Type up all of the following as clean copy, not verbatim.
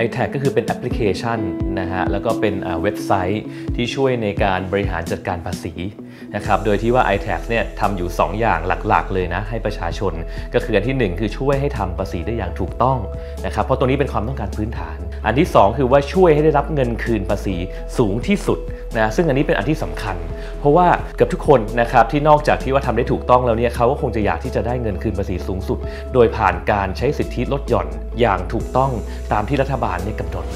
iTax ก็คือเป็นแอปพลิเคชันนะฮะแล้วก็เป็นเว็บไซต์ที่ช่วยในการบริหารจัดการภาษีนะครับโดยที่ว่า iTax เนี่ยทำอยู่2อย่างหลักๆเลยนะให้ประชาชนก็คืออันที่1คือช่วยให้ทำภาษีได้อย่างถูกต้องนะครับเพราะตรงนี้เป็นความต้องการพื้นฐานอันที่2คือว่าช่วยให้ได้รับเงินคืนภาษีสูงที่สุดนะซึ่งอันนี้เป็นอันที่สำคัญเพราะว่าเกือบทุกคนนะครับที่นอกจากที่ว่าทำได้ถูกต้องแล้วเนี่ยเขาก็คงจะอยากที่จะได้เงินคืนภาษีสูงสุดโดยผ่านการใช้สิทธิลดหย่อนอย่างถูกต้องตามที่รัฐบาลได้กำหนด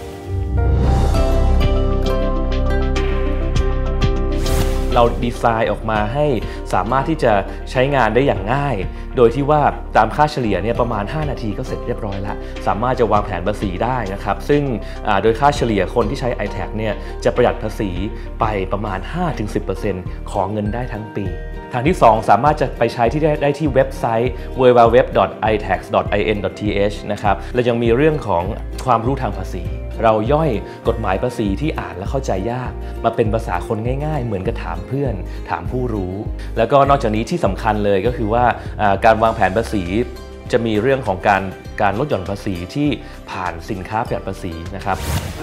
เราดีไซน์ออกมาให้สามารถที่จะใช้งานได้อย่างง่ายโดยที่ว่าตามค่าเฉลี่ยเนี่ยประมาณ5นาทีก็เสร็จเรียบร้อยแล้วสามารถจะวางแผนภาษีได้นะครับซึ่งโดยค่าเฉลี่ยคนที่ใช้ iTax เนี่ยจะประหยัดภาษีไปประมาณ 5-10% ของเงินได้ทั้งปีทางที่2สามารถจะไปใช้ที่ได้ที่เว็บไซต์ www.itax.in.th นะครับและยังมีเรื่องของความรู้ทางภาษีเราย่อยกฎหมายภาษีที่อ่านและเข้าใจยากมาเป็นภาษาคนง่ายๆเหมือนกับถามเพื่อนถามผู้รู้แล้วก็นอกจากนี้ที่สำคัญเลยก็คือว่าการวางแผนภาษีจะมีเรื่องของการลดหย่อนภาษีที่ผ่านสินค้าประหยัดภาษีนะครับ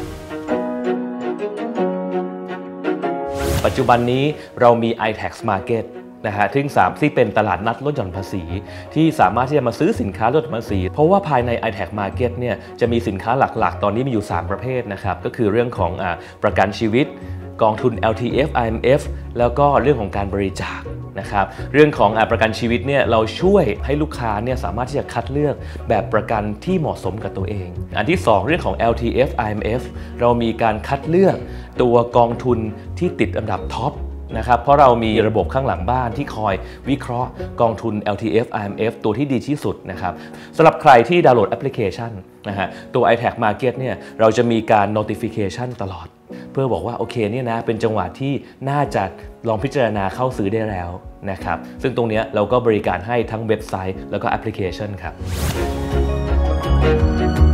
ปัจจุบันนี้เรามี iTax Marketนะฮะที่เป็นตลาดนัดลดหย่อนภาษีที่สามารถที่จะมาซื้อสินค้าลดหย่อนภาษีเพราะว่าภายใน iTax Market เนี่ยจะมีสินค้าหลักๆตอนนี้มีอยู่3ประเภทนะครับก็คือเรื่องของประกันชีวิตกองทุน LTF IMF แล้วก็เรื่องของการบริจาคนะครับเรื่องของประกันชีวิตเนี่ยเราช่วยให้ลูกค้าเนี่ยสามารถที่จะคัดเลือกแบบประกันที่เหมาะสมกับตัวเองอันที่2เรื่องของ LTF IMF เรามีการคัดเลือกตัวกองทุนที่ติดอันดับท็อปนะครับเพราะเรามีระบบข้างหลังบ้านที่คอยวิเคราะห์กองทุน LTF IMF ตัวที่ดีที่สุดนะครับสำหรับใครที่ดาวน์โหลดแอปพลิเคชันนะฮะตัว iTax Market เนี่ยเราจะมีการ notification ตลอดเพื่อบอกว่าโอเคเนี่ยนะเป็นจังหวะที่น่าจะลองพิจารณาเข้าซื้อได้แล้วนะครับซึ่งตรงนี้เราก็บริการให้ทั้งเว็บไซต์แล้วก็แอปพลิเคชันครับ